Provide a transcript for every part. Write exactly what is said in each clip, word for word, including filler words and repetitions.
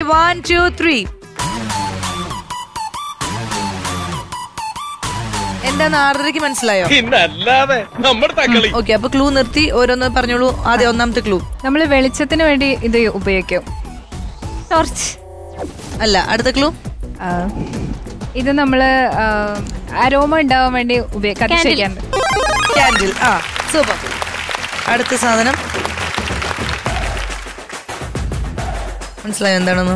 One two three. എന്താന്ന് ആറരയ്ക്ക് മനസ്സിലായോ? ഓക്കെ, അപ്പൊ ക്ലൂ നിർത്തി ഓരോന്ന് പറഞ്ഞോളൂ. ആദ്യം ഒന്നാമത്തെ ക്ലൂ. നമ്മള് വെളിച്ചത്തിന് വേണ്ടി ഇത് ഉപയോഗിക്കും. ടോർച്ച് അല്ല. അടുത്ത ക്ലൂ. ഇത് നമ്മള് അരോമ ഉണ്ടാവാൻ വേണ്ടി ഉപയോഗിക്കാറുണ്ട്. ക്യാൻഡിൽ. ആ, സൂപ്പർ. അടുത്ത സാധനം മനസ്സിലായോ എന്താണെന്ന്?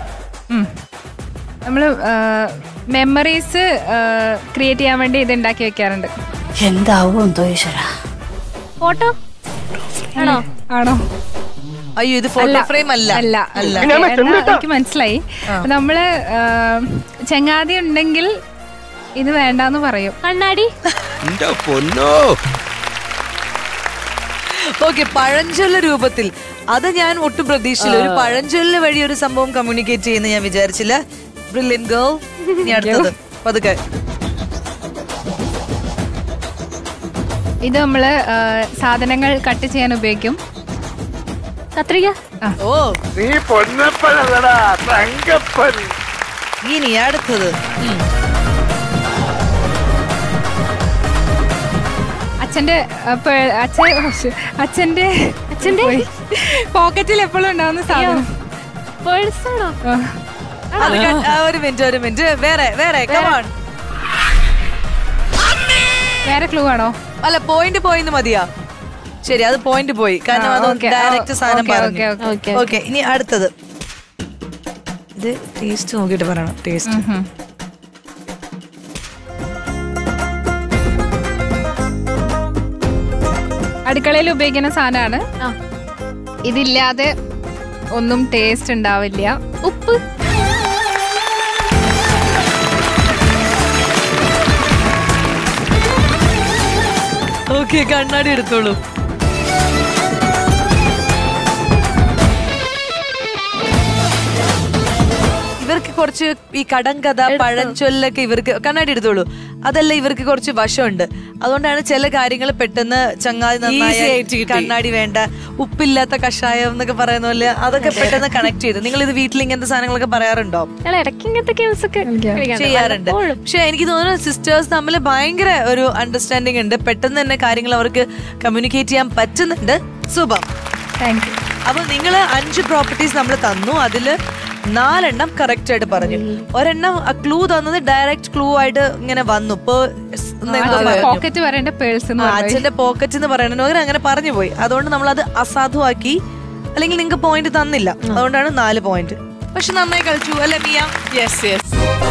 നമ്മള് മെമ്മറീസ് ക്രിയേറ്റ് ചെയ്യാൻ വേണ്ടി ഇത് ഉണ്ടാക്കി വെക്കാറുണ്ട്. എന്താവോ എന്തോ ഈശ്വര. ഫോട്ടോ ആണോ? ആണോ? അയ്യോ, ഇത് ഫോട്ടോ ഫ്രെയിം അല്ല. അല്ല അല്ല എനിക്ക് മനസ്സിലായി. നമ്മള് ചങ്ങാതി ഉണ്ടെങ്കിൽ ഇത് വേണ്ടാന്ന് പറയും. കണ്ണാടി. ഓക്കെ, പഴഞ്ചൊല്ല രൂപത്തിൽ. അത് ഞാൻ ഒട്ടും പ്രതീക്ഷിച്ചില്ല. ഒരു പഴഞ്ചൊല്ല വഴി ഒരു സംഭവം കമ്മ്യൂണിക്കേറ്റ് ചെയ്യുന്ന ഞാൻ വിചാരിച്ചില്ല. Brilliant girl. ഇനി അടുത്തത് പതുക്കെ. ഇത് നമ്മള് സാധനങ്ങൾ കട്ട് ചെയ്യാൻ ഉപയോഗിക്കും. കത്രിക. ഓ, ഇനി അടുത്തത്. അച്ഛന്റെ അച്ഛന്റെ അച്ഛന്റെ പോക്കറ്റിൽ എപ്പോഴും ഉണ്ടാവുന്ന സാധനം. പേഴ്സാണോ? ഒരു മിനിറ്റ് ഒരു മിനിറ്റ് വേറെ വേറെ വേറെ ക്ലൂ ആണോ? അല്ല, പോയിന്റ് പോയിന്ന് മതിയാ. ശരി, അത് പോയിന്റ് പോയി. കാരണം അത് ഡയറക്റ്റ് സാധനം പറഞ്ഞു. ഓക്കെ, ഇനി അടുത്തത്. ഇത് ടേസ്റ്റ് നോക്കിട്ട് പറയണം. ടേസ്റ്റ്. അടുക്കളയിൽ ഉപയോഗിക്കുന്ന സാധനമാണ്. ഇതില്ലാതെ ഒന്നും ടേസ്റ്റ് ഉണ്ടാവില്ല. ഉപ്പ്. ഓക്കെ, കണ്ണാടി എടുത്തോളൂ. ഇവർക്ക് കുറച്ച് ഈ കടങ്കഥ പഴഞ്ചൊല്ലൊക്കെ ഇവർക്ക് കണ്ണാടി എടുത്തോളൂ. അതല്ല, ഇവർക്ക് കുറച്ച് വശമുണ്ട്. അതുകൊണ്ടാണ് ചില കാര്യങ്ങൾ പെട്ടെന്ന് ചങ്ങാതി നന്നായി കണ്ണാടി വേണ്ട, ഉപ്പില്ലാത്ത കഷായം എന്നൊക്കെ പറയുന്ന പോലെ അതൊക്കെ പെട്ടെന്ന് കണക്ട് ചെയ്തു. നിങ്ങൾ ഇത് വീട്ടിൽ ഇങ്ങനത്തെ സാധനങ്ങളൊക്കെ പറയാറുണ്ടോ? ചെയ്യാറുണ്ട്. പക്ഷെ എനിക്ക് തോന്നുന്നു സിസ്റ്റേഴ്സ് തമ്മിൽ ഭയങ്കര ഒരു അണ്ടർസ്റ്റാൻഡിങ് ഉണ്ട്. പെട്ടെന്ന് തന്നെ കാര്യങ്ങൾ അവർക്ക് കമ്മ്യൂണിക്കേറ്റ് ചെയ്യാൻ പറ്റുന്നുണ്ട്. സൂപ്പർ. Thank you. അപ്പൊ നിങ്ങള് അഞ്ച് പ്രോപ്പർട്ടീസ് നമ്മൾ തന്നു. അതില് നാലെണ്ണം കറക്റ്റ് ആയിട്ട് പറഞ്ഞു. ഒരെണ്ണം ക്ലൂ തന്നത് ഡയറക്റ്റ് ക്ലൂ ആയിട്ട് ഇങ്ങനെ വന്നു. ഇപ്പൊ പോക്കറ്റ് പറയേണ്ട പേഴ്സ്, അച്ഛന്റെ പോക്കറ്റ് എന്ന് പറയണ അങ്ങനെ പറഞ്ഞു പോയി. അതുകൊണ്ട് നമ്മൾ അത് അസാധുവാക്കി. അല്ലെങ്കിൽ നിങ്ങൾക്ക് പോയിന്റ് തന്നില്ല. അതുകൊണ്ടാണ് നാല് പോയിന്റ്. പക്ഷെ നന്നായി കളിച്ചു അല്ലേ മിയ? Yes yes.